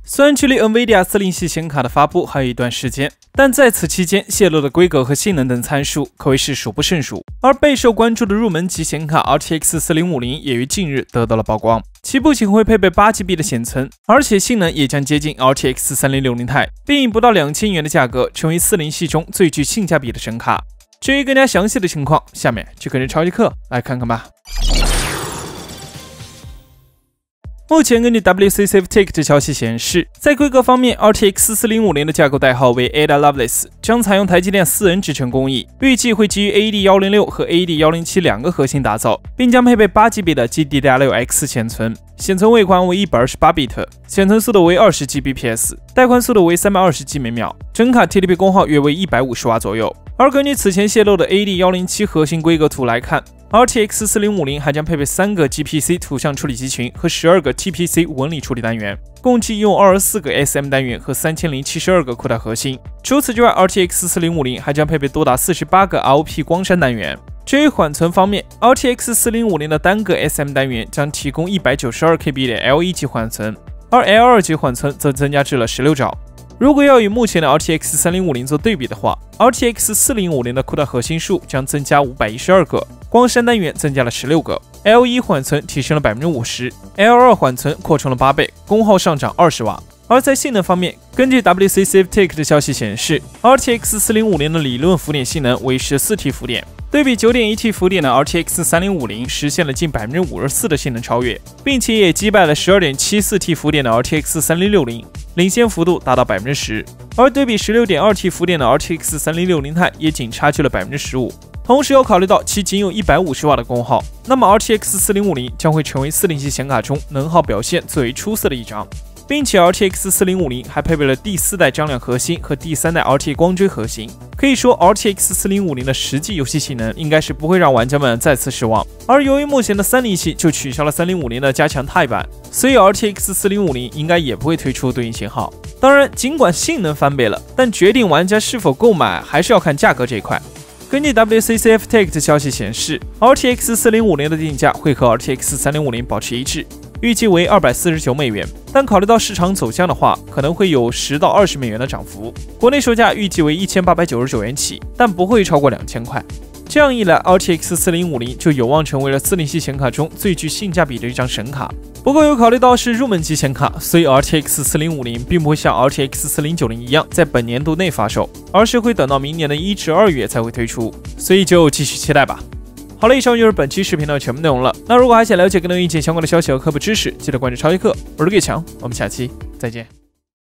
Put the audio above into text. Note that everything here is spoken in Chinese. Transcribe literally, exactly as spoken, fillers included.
虽然距离 NVIDIA 四零系显卡的发布还有一段时间，但在此期间泄露的规格和性能等参数可谓是数不胜数。而备受关注的入门级显卡 R T X 四零五零 也于近日得到了曝光，其不仅会配备 八 G B 的显存，而且性能也将接近 R T X 三零六零 钛，并以不到两千元的价格成为四零系中最具性价比的神卡。至于更加详细的情况，下面就跟着超级课来看看吧。目前根据 W C Safetech 的消息显示，在规格方面 ，R T X 四零五零 的架构代号为 Ada Lovelace， 将采用台积电四 N 制程工艺，预计会基于 A E D 一零六 和 A E D 一零七 两个核心打造，并将配备 八 G B 的 G D D R 六 X 显存，显存位宽为一百二十八 bit， 显存速度为二十 G B P S， 带宽速度为三百二十 G 每秒，整卡 T D P 功耗约为一百五十瓦左右。而根据此前泄露的 A E D 一零七 核心规格图来看， R T X 四零五零 还将配备三个 G P C 图像处理集群和十二个 T P C 纹理处理单元，共计拥有二十四个 S M 单元和三千零七十二个扩大核心。除此之外 ，R T X 四零五零 还将配备多达四十八个 R O P 光栅单元。至于缓存方面 ，R T X 四零五零 的单个 S M 单元将提供 一百九十二 K B 的 L 一 级缓存，而 L 二 级缓存则增加至了十六兆。如果要与目前的 R T X 三零五零做对比的话 ，R T X 四零五零 的扩大核心数将增加五百一十二个，光栅单元增加了十六个 ，L 一 缓存提升了 百分之五十， L 二 缓存扩充了八倍，功耗上涨二十瓦。而在性能方面，根据 W C Safetech 的消息显示 ，R T X 四零五零 的理论浮点性能为 十四 T 浮点，对比 九点一 T 浮点的 R T X 三零五零 实现了近 百分之五十四 的性能超越，并且也击败了 十二点七四 T 浮点的 R T X 三零六零，领先幅度达到 百分之十。而对比 十六点二 T 浮点的 R T X 三零六零 钛也仅差距了 百分之十五。同时要考虑到其仅有一百五十瓦的功耗，那么 R T X 四零五零 将会成为四零系显卡中能耗表现最为出色的一张。并且 R T X 四零五零 还配备了第四代张量核心和第三代 R T 光追核心，可以说 R T X 四零五零 的实际游戏性能应该是不会让玩家们再次失望。而由于目前的三零系就取消了三零五零的加强钛版，所以 R T X 四零五零 应该也不会推出对应型号。当然，尽管性能翻倍了，但决定玩家是否购买还是要看价格这一块。根据 W C Safetech 的消息显示 ，R T X 四零五零 的定价会和 R T X 三零五零 保持一致，预计为二百四十九美元，但考虑到市场走向的话，可能会有十到二十美元的涨幅。国内售价预计为一千八百九十九元起，但不会超过两千块。这样一来 ，R T X 四零五零 就有望成为了四零系显卡中最具性价比的一张神卡。不过有考虑到是入门级显卡，所以 R T X 四零五零 并不会像 R T X 四零九零一样在本年度内发售，而是会等到明年的一至二月才会推出，所以就继续期待吧。好了，以上就是本期视频的全部内容了。那如果还想了解更多硬件相关的消息和科普知识，记得关注超级课，我是叶强，我们下期再见。